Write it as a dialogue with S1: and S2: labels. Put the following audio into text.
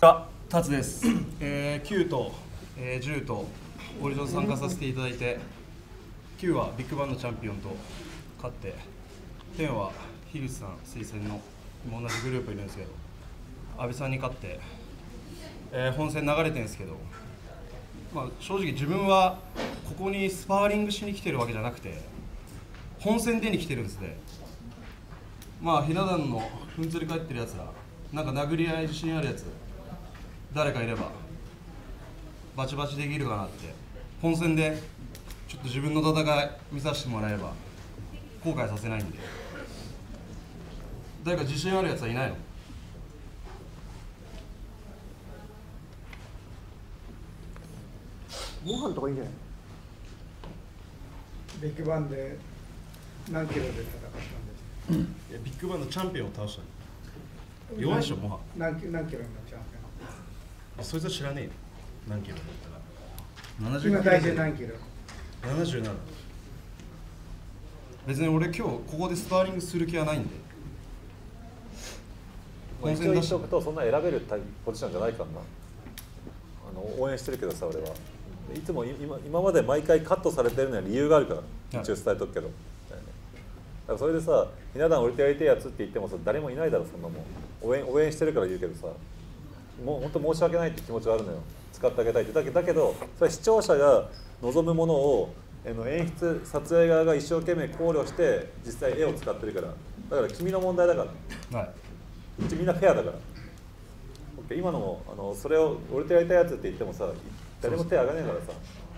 S1: タツです。9と、10とオーディション参加させていただいて、9はビッグバンのチャンピオンと勝って、10は樋口さん推薦の同じグループいるんですけど、阿部さんに勝って、本戦流れてるんですけど、正直自分はここにスパーリングしに来てるわけじゃなくて、本戦出に来てるんですね。ひな壇のふんつり返ってるやつら、なんか殴り合い自信あるやつ、誰かいればバチバチできるかなって、本戦でちょっと自分の戦い見させてもらえば後悔させないんで。誰か自信あるやつはいないの？
S2: ご飯とかいいんじゃない？
S3: ビッグバンで何キロで戦ったんですか？
S1: ビッグバンのチャンピオンを倒したの。弱いでしょ、もは。
S3: 何キロのチャンピオン？
S1: そいつは知らねえよ。何キロだったら。70キロ。
S3: 今大体何キロ
S1: ？77。別に俺今日ここでスパーリングする気はないんで。
S4: 一応言っておくと、そんな選べるポジションじゃないからな。応援してるけどさ、俺はいつも今まで毎回カットされてるのは理由があるから、一応伝えとくけど、だからそれでさ、ひな壇降りてやりてえやつって言ってもさ、誰もいないだろ、そんなもん。応援してるから言うけどさ、もう本当申し訳ないって気持ちがあるのよ。使ってあげたいって。だけどそれは視聴者が望むものを演出撮影側が一生懸命考慮して実際絵を使ってるから。だから君の問題だから、はい、うちみんなフェアだから。今のもそれを俺とやりたいやつって言ってもさ、誰も手挙がねえからさ。